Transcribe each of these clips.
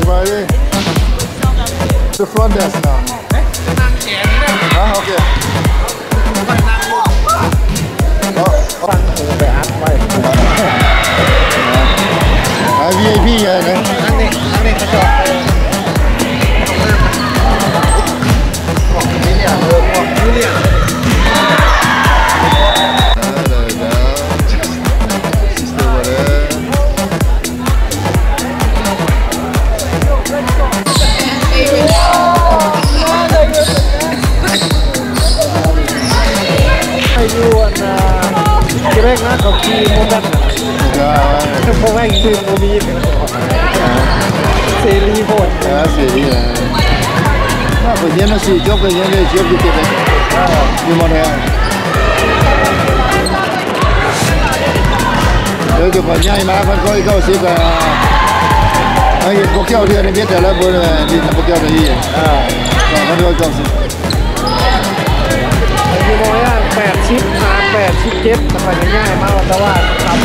Friday. The front desk now. Okay. VIP vậy đấy. Cái nó có chi mô đất không anh từ mô bi xe ly hồn xe ly là nó phải nhớ nó xì chốt cái nhớ để chốt cái tiền đấy như món heo rồi chụp vào nhai mà vẫn coi câu xí cả anh có keo thì anh biết là bữa này đi làm có keo là gì còn nó coi câu xí như nói là 8 ชิป 8 ชิป 7แต่ไปง่ายมากแต่ว่าทำ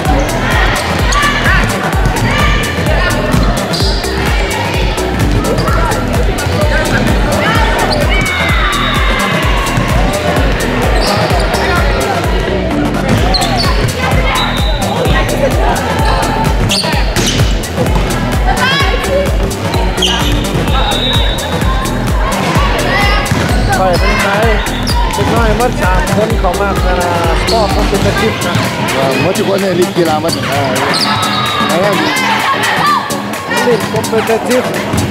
ไปเป็นไงน้อยมัด3 คนเขามากนะสปอร์ตมันเป็นอาชีพนะมัดทุกคนเนี่ยลีกกีฬามัดอะไรเล่นก็เป็นอาชีพ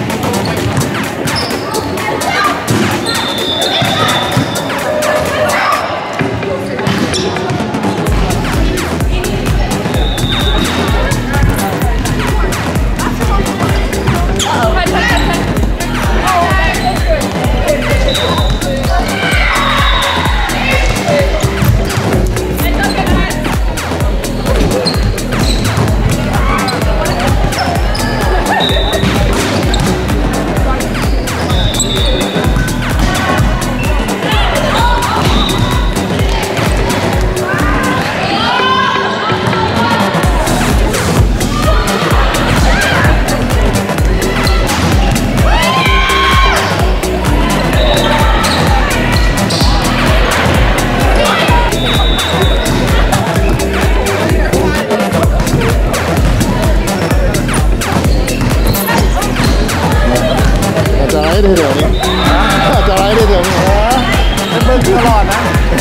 ได้เดี๋ยวนี้จะไล่ได้เดี๋ยวนี้เป็นเบิ้งตลอดนะ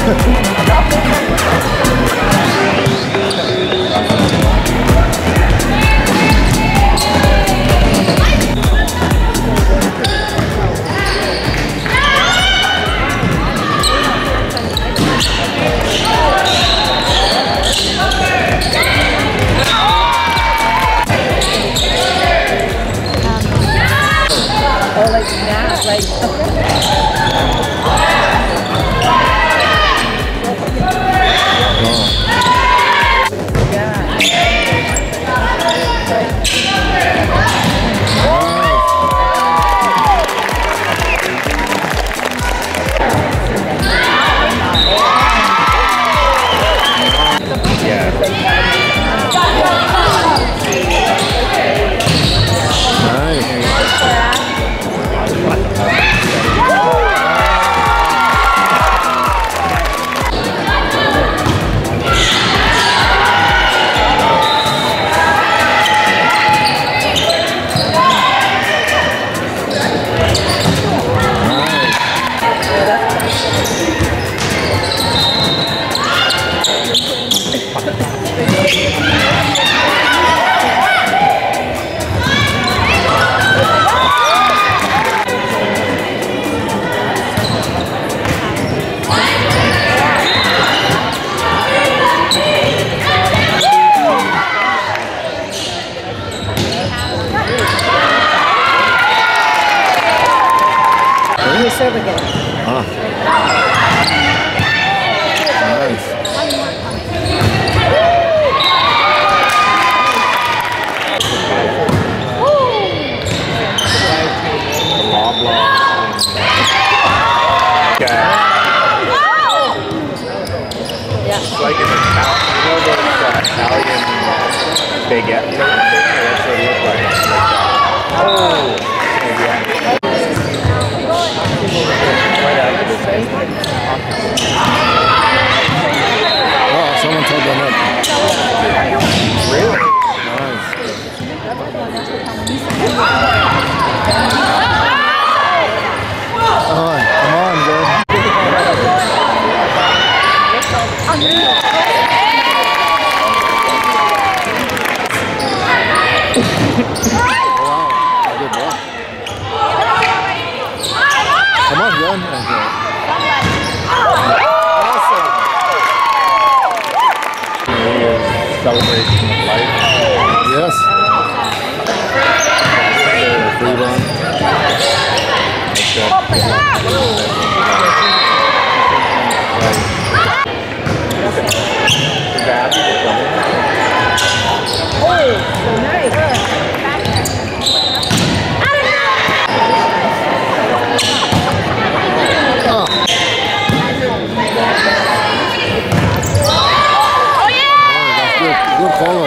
serve again. Nice. It's like an Italian baguette thing. That's what it looks like. Rồi, come on, girl. Come on, John. Awesome. Celebration of life. Yes. Free run. Good calling.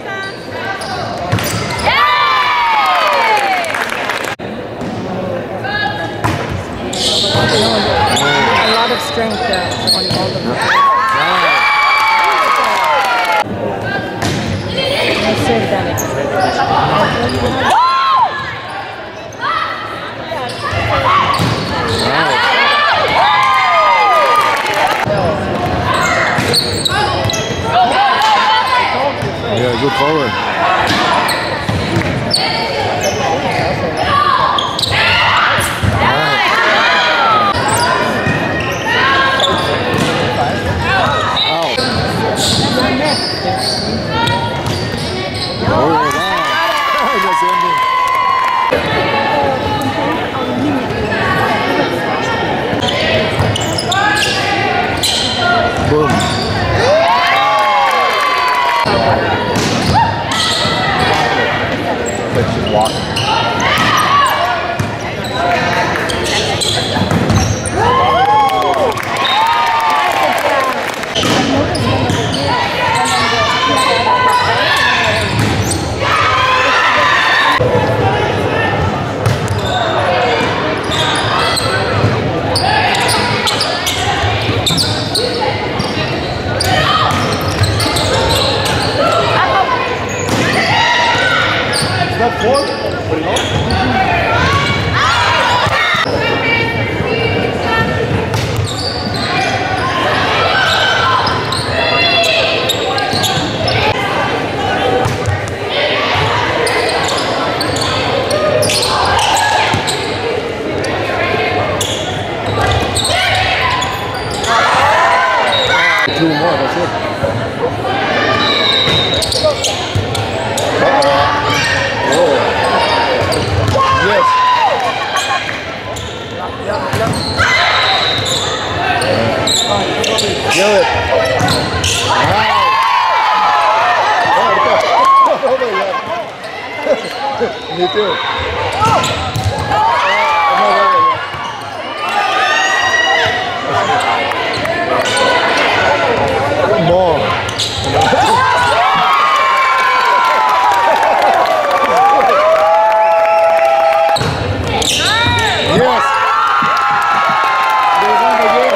A lot of strength on all of them. I should have done it. Yeah, good forward. Boom. But she's walking. Is that four? What do you know? Two more, that's it. Yes. Do it. Me too. More. Yes. They won again.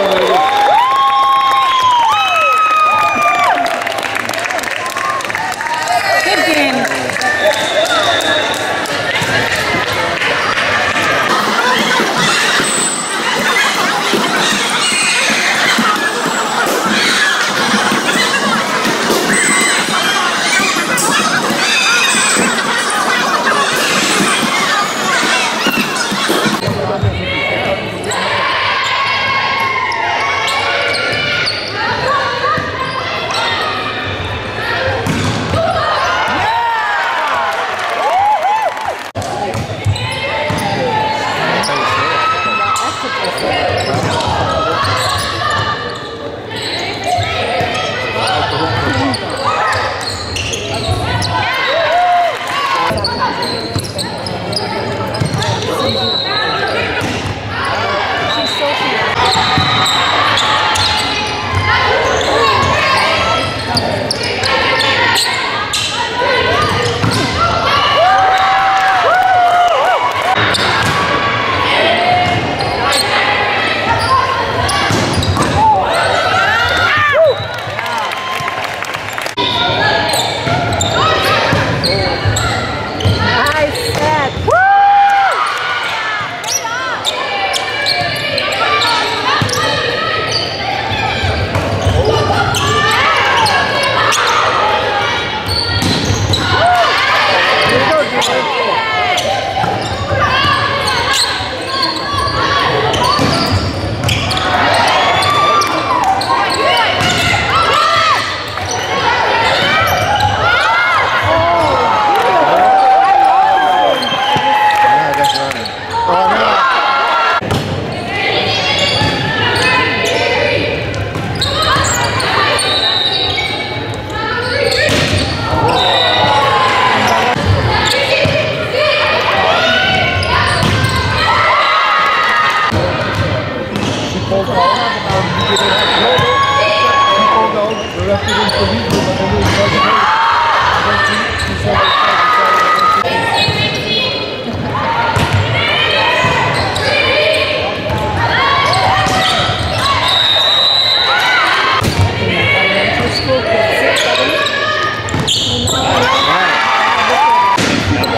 Good game.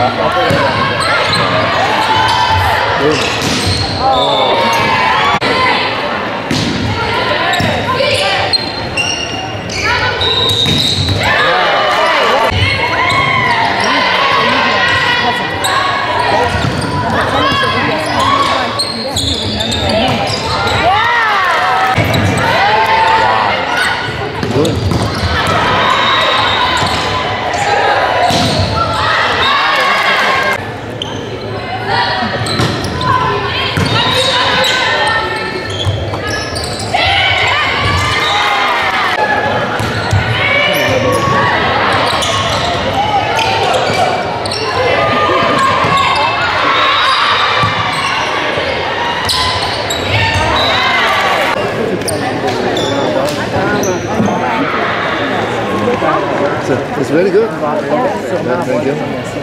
It's very good. Yeah, thank you.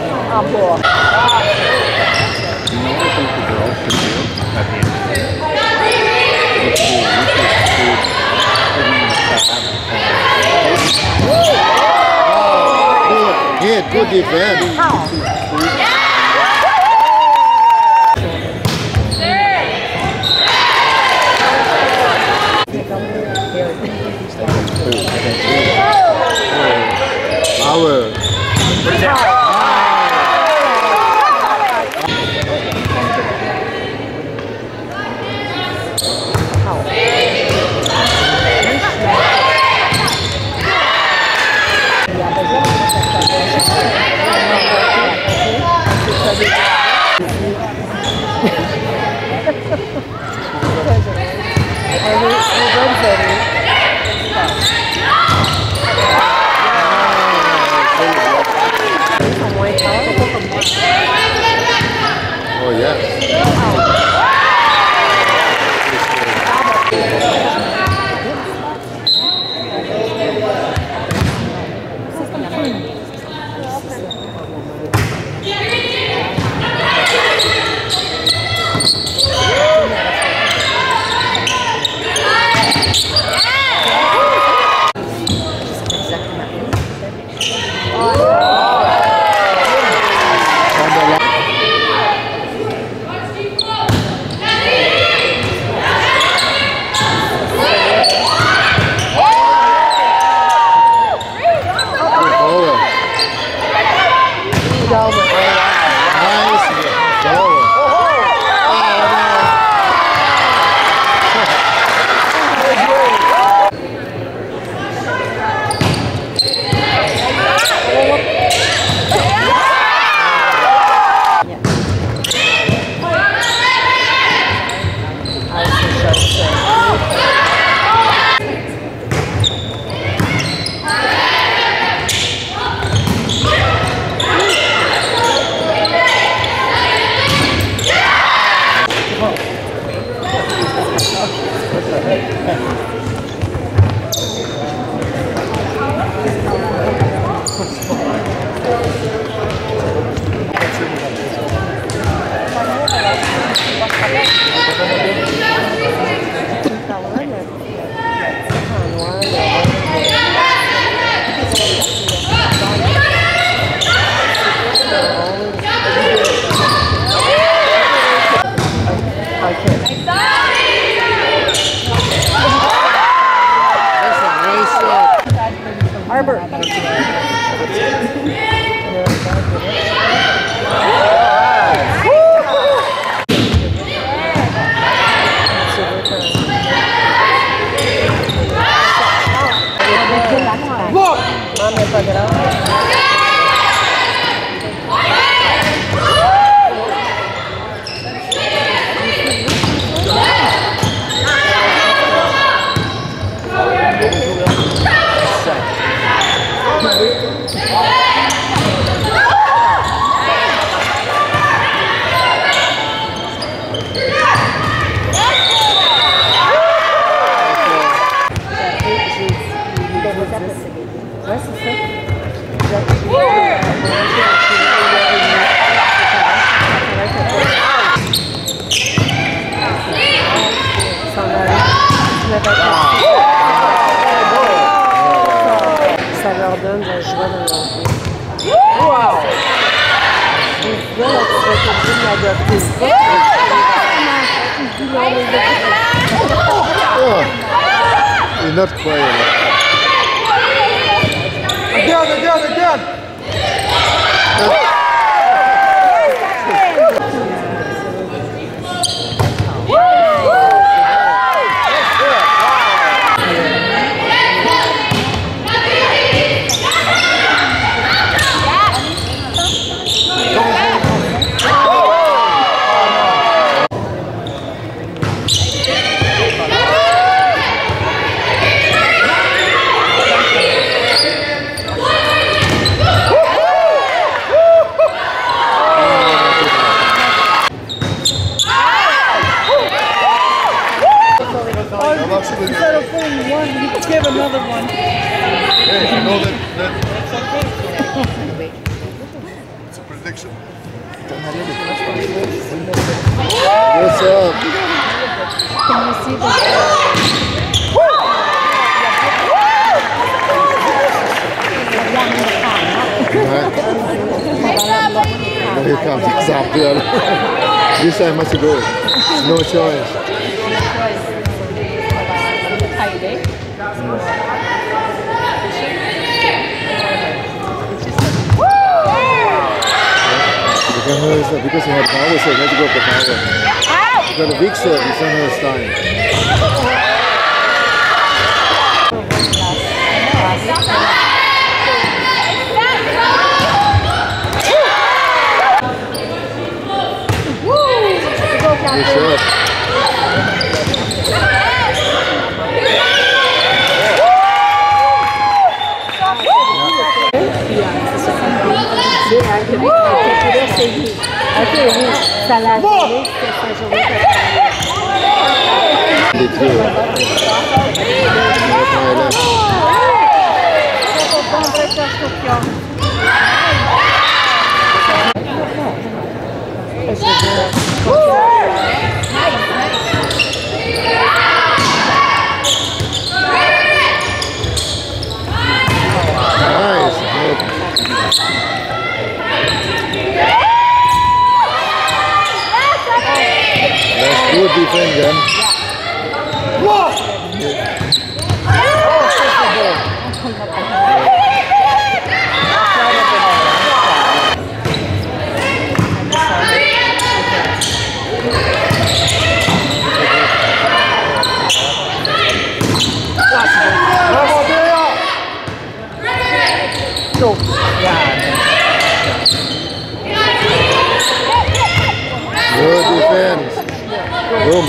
Good defense. Oh yes. Oh, he's not quiet. Again. Instead of putting one, you could give another one. Hey, you know that it's a prediction. What's up? Can you see the Here comes example. This I must go. No choice. Because he had power, so he had to go for power. He's got a big serve, he's on her time. Good serve. Good defense, then. Good defense. Boom.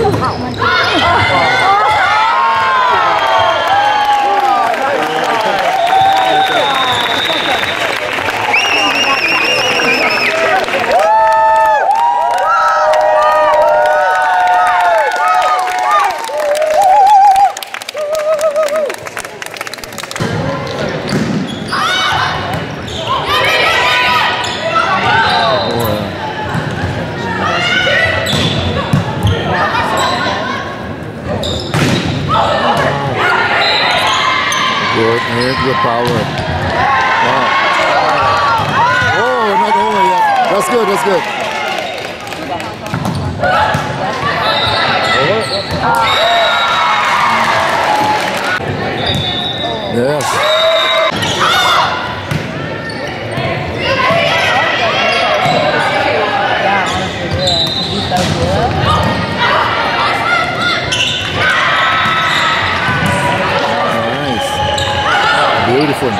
Good, good power. Wow. Oh, not over yet. That's good, that's good. Yes. Beautiful.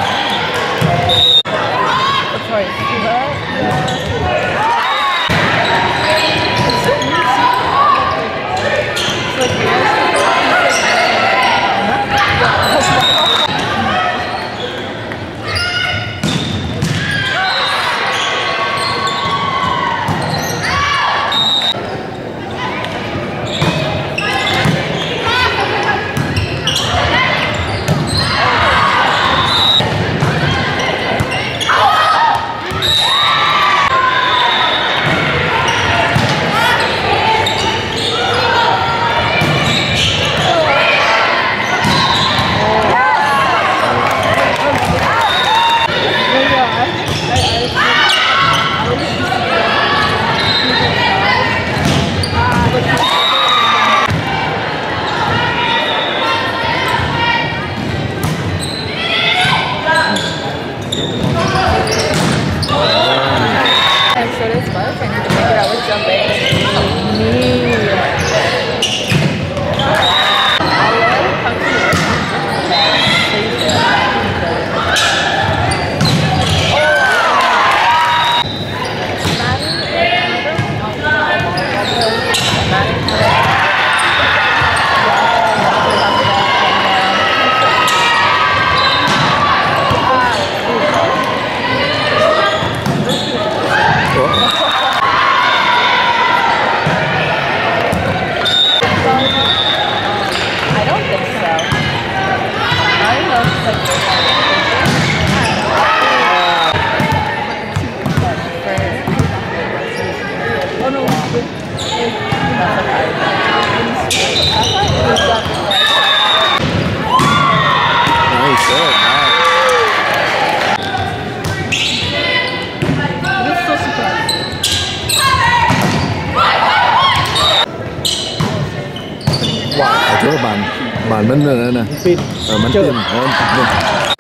านมันนั่นนะปิดมันเต็มมันเต็ม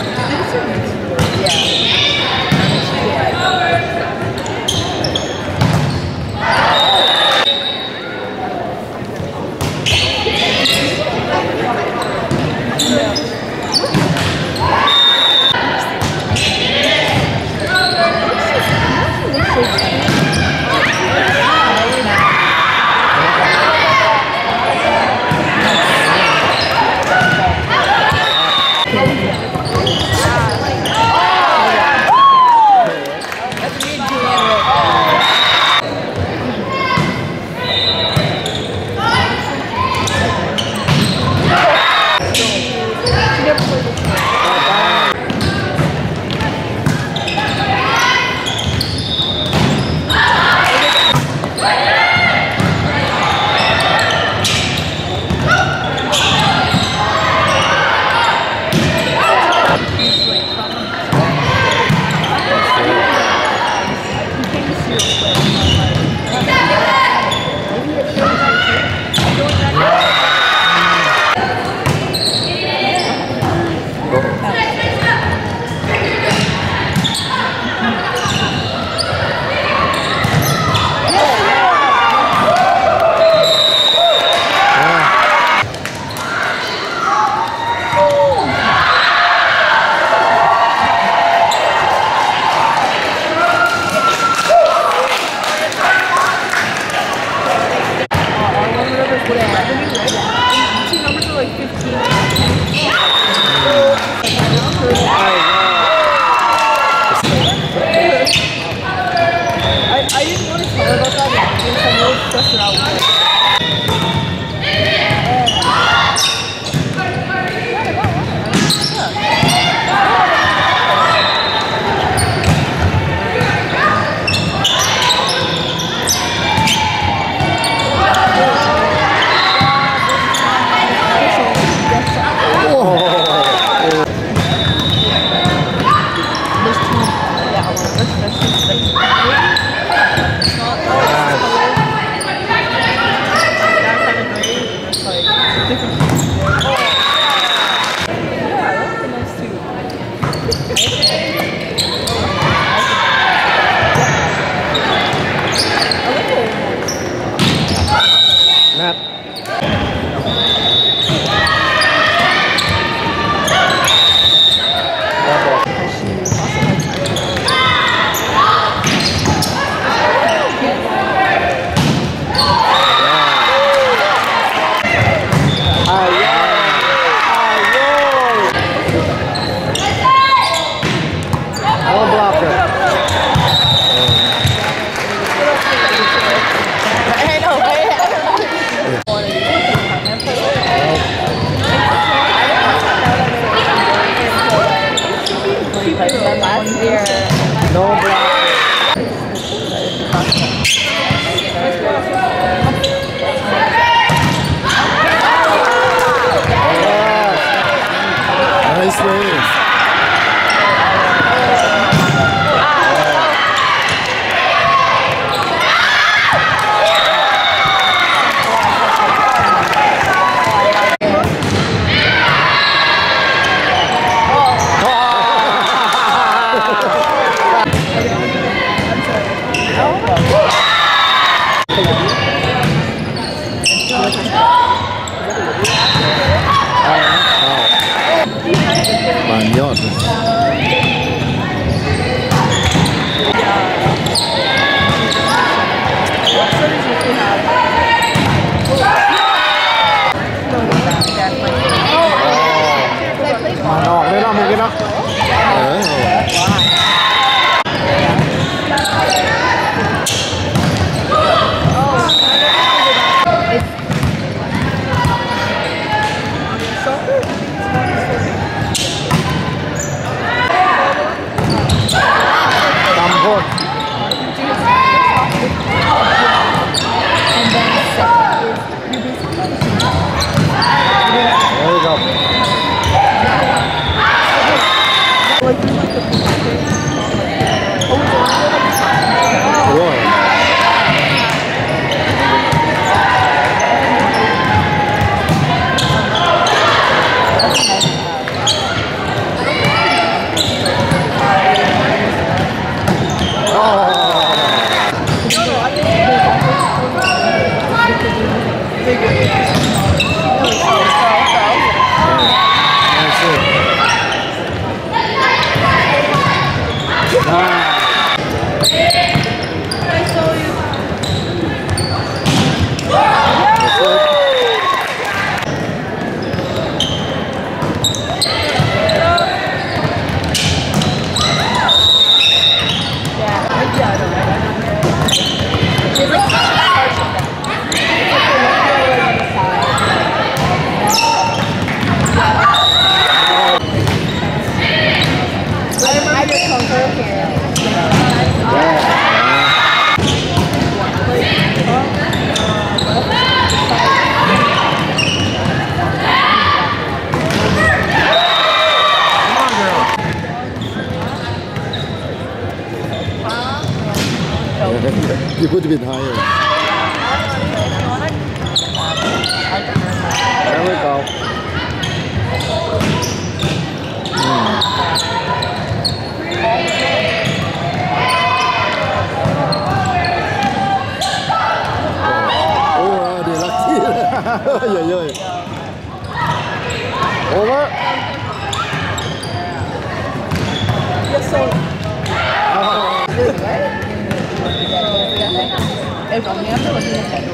I didn't want to tell her about that because I know it's stressing out. Last year. No block. Nice wave. Bạn yard. Nó lên một cái đó. Soccer? You put a bit higher. There we go. Oh, they're lucky. Yeah. Over. Yes, sir. If I'm here, I'm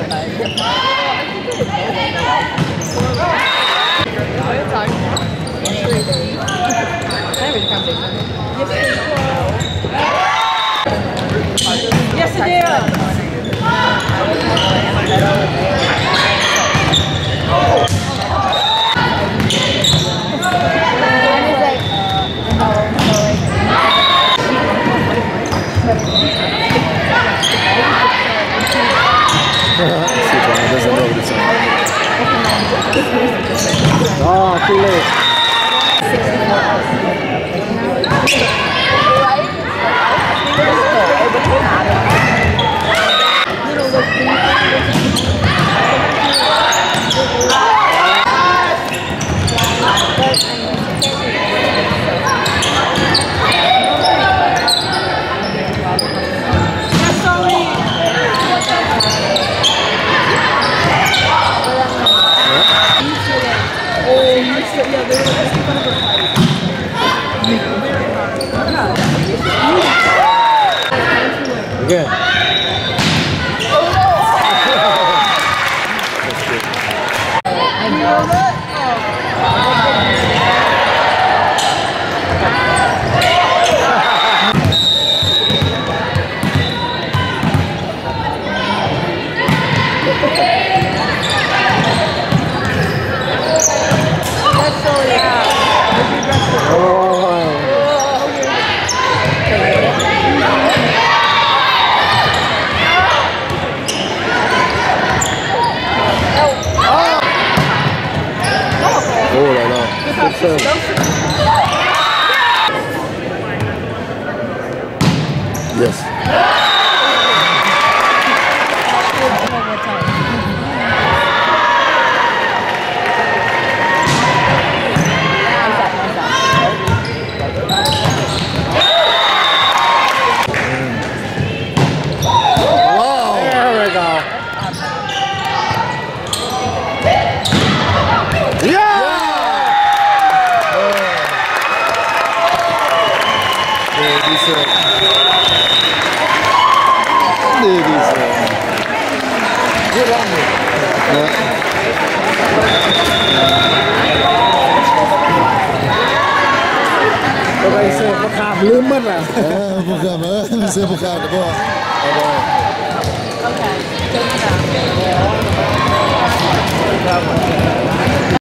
Yes, it is. Oh, too late. Again. Oh là là. Yes. Wow. There we go. Yeah. Tôi sẽ có khám lươn mất à. Mình sẽ một khát được không?